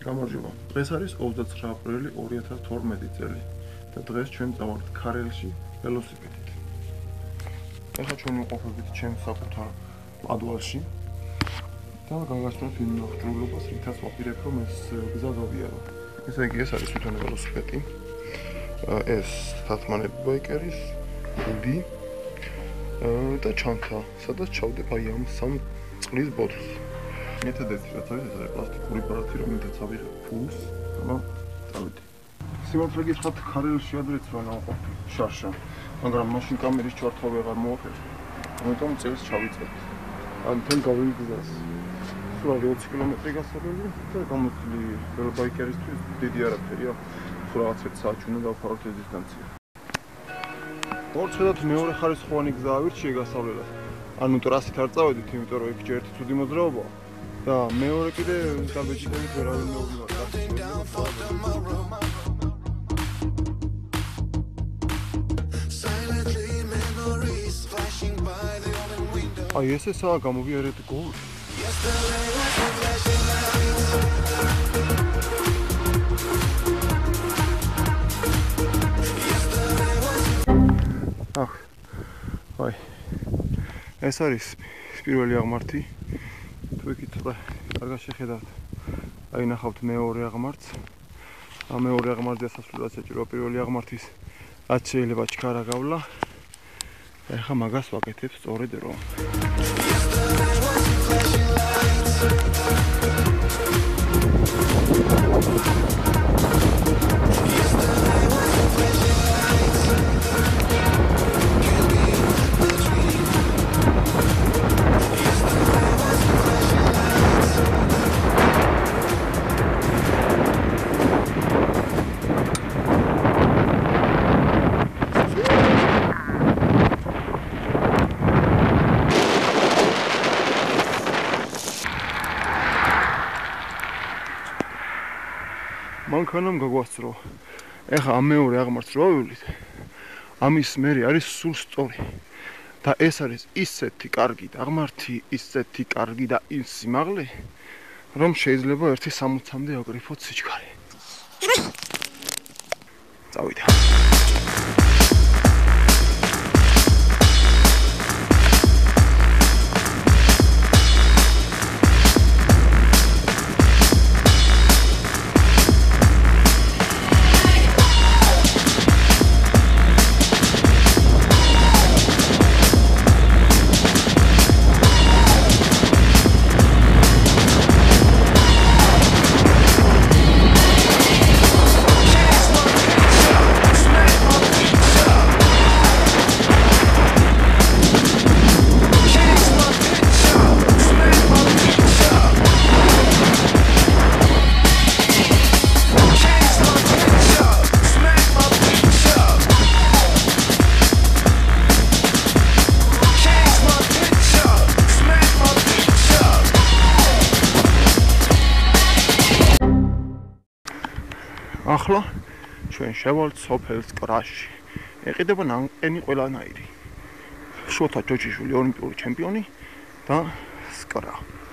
გამარჯობა. დღეს არის 29 აპრილი 2012 წელი და დღეს ჩვენ წავართ ქარელში ველოსიპედით. ეხლა ჩვენ ვიმყოფებით ჩემს საკუთარ პადვალში და გაგასწრებთ იმ აღჭურვილობას, რითაც ვაპირებ, რომ ეს გზა გავიარო. ესე იგი, ეს არის თვითონ ველოსიპედი. ეს თათმანები ბაიკერის გუდი და ჩანთა, სადაც ჩავდებ აი ამ სამ წყლის ბოთლს. მეთოდეთი რაც არის, ეს არის პლასტიკური აპარატი, რომელთაც ავიღებ ფულს, და წავიდე. სიმართლე გითხრათ, ქარელში ადრეც რა ნაყოფი შარშა, მაგრამ მაშინ კამერის ჩართვა ვეღარ მოახერხე. ამიტომ წელს ჩავიწყებთ. ან თან გავიგზას. სულ 20 კილომეტრი გასაგები და გამოცილი ველობაიკერისთვის დიდი არაფერია. სულ რაღაც 1 საათი უნდა დავფაროთ ეს დისტანცია. მორჩედოთ მეორე ხარისხოვანი გზა ავირჩიე გასავლელად. ანუ ტრასით არ წავედით, იმიტომ რომ იქ ჯერ ერთი ცუდი მოძრაობაა. და მეორე კიდე დაბეჭდებით ვერავინ მეუბნება. აი ესაა გამოვიარეთ გოლი. აი ეს არის პირველი აღმართი. თუ იქით კარგად შეხედავთ, აი ნახავთ მეორე აღმართს. ამ მეორე აღმართზე ასასვლელად საჭიროა პირველი აღმართის 10 შეიძლება ჩქარა გავლა. ეხლა მაგას ვაკეთებ სწორედ რომ. მანქანამ გაგვასწრო. ეხლა ამ მეორე აღმართს რო ავივლით, ამის მერე არის სულ სწორი. და ეს არის ისეთი კარგი აღმართი, ისეთი კარგი და ის სიმაღლე, რომ შეიძლება 1.60-მდე აკრიფოთ სიჩქარე. წავიდა. ახლა ჩვენ შევალთ სოფელს კრაში. ეყიდება ნანკენი ყველანაირი. შოთა ჯოჯიშვილი ოლიმპიური ჩემპიონი და სკრა.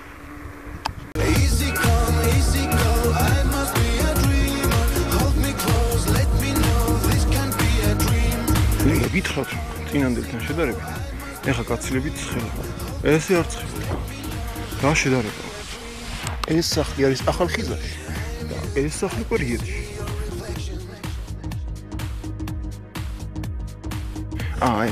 გითხრათ წინანდელთან შედარებით, ეხლა გაცილებით ცხელი. ესე არ ცხელია. რა შედარება? ეს სახლი არის ახალხიზაში და ეს სახლი პერიოდში. აი,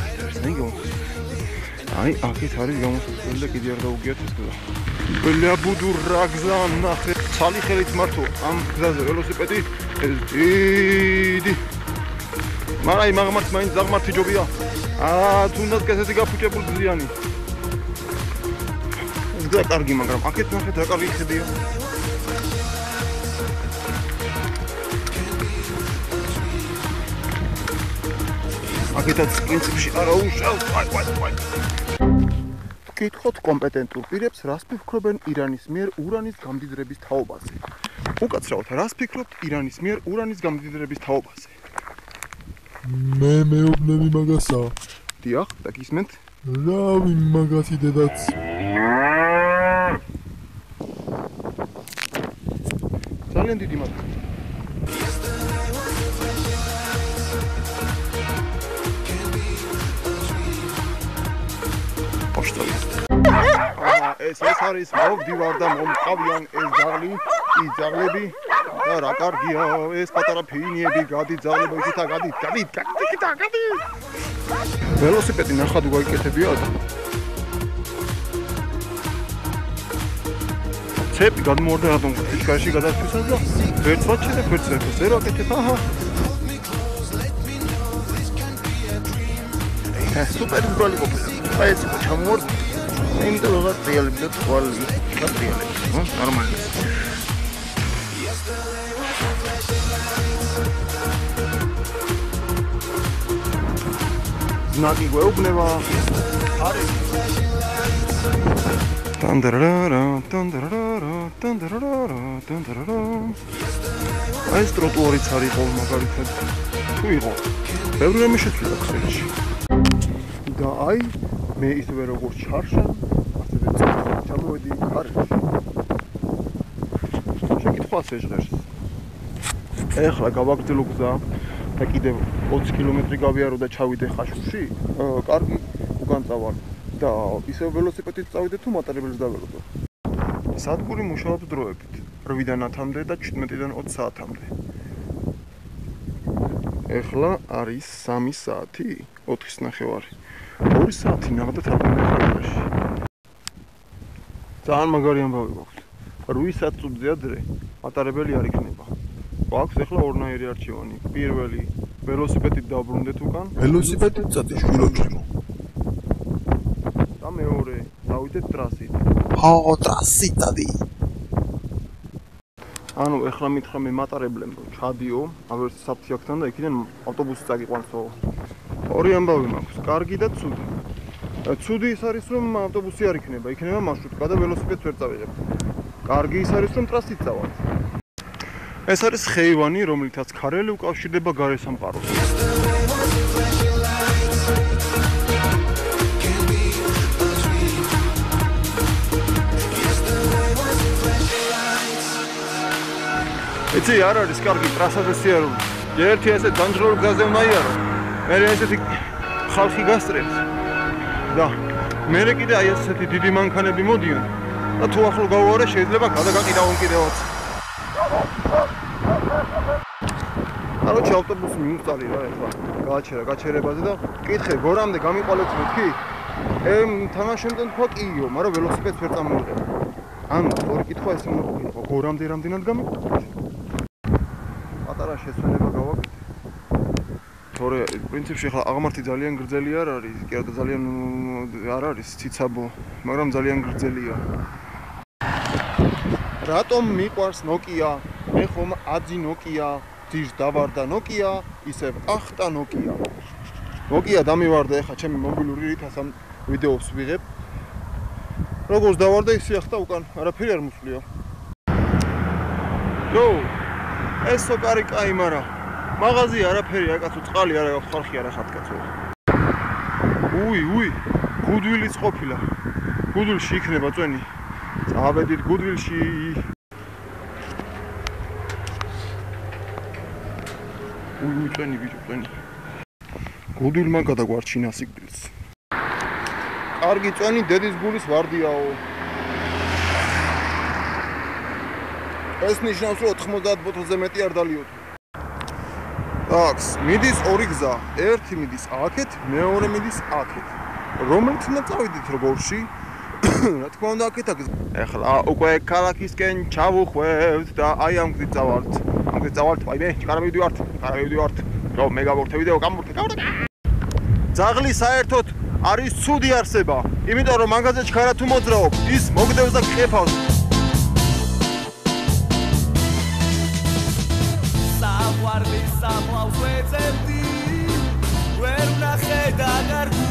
აქეთ არის გამოსასვლელი და კიდე არ დაუგიათ ეს გზა. ველია ბუდუ რა გზა ნახე. ცალი ხელით მართო ამ გზაზე ველოსიპედი ეს დიდი. მაგრამ იმ აღმართს მაინც დაღმართი ჯობია. თუნდაც კესეთი გაფუჭებული გზიანი. ეს გზა კარგი, მაგრამ აქეთ ნახეთ რა კარგი ხედია. აქეთაც პრინციპში არა უშავს. გითხოთ კომპეტენტურ პირებს, რას ფიქრობენ ირანის მიერ ურანის გამდიდრების თაობაზე. უკაცრავად, რას ფიქრობთ ირანის მიერ ურანის გამდიდრების თაობაზე? მე მეუბნები მაგასა. დიახ, და გისმენთ? რავი მაგასი დედაც. და ძალიან დიდი მადლობა. ეს არის მოვდივარ და მომყავიან ეს ძაღლი, ის ძაღლები და რა კარგია ეს პატარა ფინიები, გადი ძაღლებო იქითა, გადი. ველოსიპედი ნახად გაიკეთებია და ცეპი გადმოვარდა რატომ ფიშკაში გადასვლისას და ვერც ვაჩერე, ვერც ზე რა კეთებ, აჰა. სუპერ ბრალი ყოფილა. აი ეს ჩამოვარდა. იმიტომ რომ რეალები და თვალი გატრიალებს, ნორმალი. ნაკი გვეუბნება. არის. აი ეს ტროტუარიც არის ყოველ მაგალითად. თუ იყო. ბევრი რამე შეცვლა ქსელში. და აი მე ისევე როგორც ჩარშა, ასევე ჩამოვედი კარში. შეკითხვას ეჟღერს. ეხლა გავაგრძელო გზა და კიდევ 20 კილომეტრი გავიარო და ჩავიდე ხაშურში. კარგი უკან წავალ და ისევ ველოსიპედით წავიდე თუ მატარებელს დავერო. სადგური მუშაობს დროებით 8-დან 10-მდე და 17-დან 20 საათამდე. ეხლა არის 3 საათი 4:30. 2 საათი ნახდა თაფლობაში. ძალიან მაგარი ამბავი გვაქვს. 8 საათზე ადრე მატარებელი არ იქნება. გვაქვს ეხლა ორნაირი არჩევანი. პირველი ველოსიპედით დავბრუნდეთ უკან. ველოსიპედით წადი შვილოჩემო. და მეორე დავიდეთ ტრასით. ტრასით წადი. ანუ ეხლა მითხრა მე მატარებლემ რომ ჩადიო, ავერც საფთიაქთან და იქიდან ავტობუსი წაგიყვანსო. ორი ამბავი მაქვს, კარგი და ცუდი. ცუდი ის არის რომ ავტობუსი არ იქნება, იქნება მარშრუტკა და ველოსიპედს ვერ წავიღებ. კარგი ის არის რომ ტრასით წავალ. ეს არის ხეივანი, რომლითაც ქარელი უკავშირდება გარესამყაროს. იცი არ არის კარგი ტრასაზე სიარული. ერთი ესე ძანჯროულ გზაზე უნდა იარო. მე ესეთი ხალხი გასწრებს. და მე კიდე აი ესეთი დიდი მანქანები მოდიან. და თუ ახლო გავუარე შეიძლება გადაგაყიდავონ კიდევაც. აროჩი ავტობუსი მიუწარი რა ეხლა. გაჩერებაზე და კითხე გორამდე გამიყოლეთ მეთქი? თანაშემწე თქვა კიო, მაგრამ ველოსიპედს ვერ წამოვიყენე. ანუ ორი კითხვა ეს უნდა ყოფილიყო. გორამდე რამდენად გამიყოლეთ? პატარა შესვენება გავაკეთე. თორე პრინციპში ახლა აღმართი ძალიან გრძელი არ არის, კი არა ძალიან არ არის ციცაბო, მაგრამ ძალიან გრძელია. რატომ მიყვარს Nokia? მე ხომ აძი Nokia, ძირს დავარდა Nokia, ისევ ახტა Nokia. Nokia დამივარდა ეხა ჩემი მობილური რითაც ამ ვიდეოს ვიღებ. როგორც დავარდა ისე ახტა უკან, არაფერი არ მოსვლია. Yo, ეს სოკარი კაი, მაგრამ მაღაზია არაფერია, კაცო, წყალი არა გაქვს, ხალხი არა ხართ, კაცო. უი, გუდვილიც ყოფილა. გუდვილში იქნება წვენი. წავედით გუდვილში. უი, წვენი ბიჭო, წვენი. გუდვილმა გადაგვარჩინა სიკვდილს. კარგი წვენი დედის გულის ვარდიაო. ეს ნიშნავს, რომ 90 ბოთლზე მეტი არ დალიოთ. ტაქს, მიდის ორი გზა. ერთი მიდის აქეთ, მეორე მიდის აქეთ. რომელიც უნდა წავიდეთ როგორში? რა თქმა უნდა აქეთ აქ. ეხლა უკვე ქალაქისკენ ჩავუხვევთ და აი ამ გზით წავალთ. ამ გზით წავალთ, აი მე ჩქარა მივდივართ. რომ მე გავურთე ვიდეო, გამურთე. ძაღლი საერთოდ არის ცუდი არსება. იმიტომ რომ მაგაზე ჩქარა თუ მოძრაობ, ის მოგდევს და გყეფავს. Guardi, siamo a un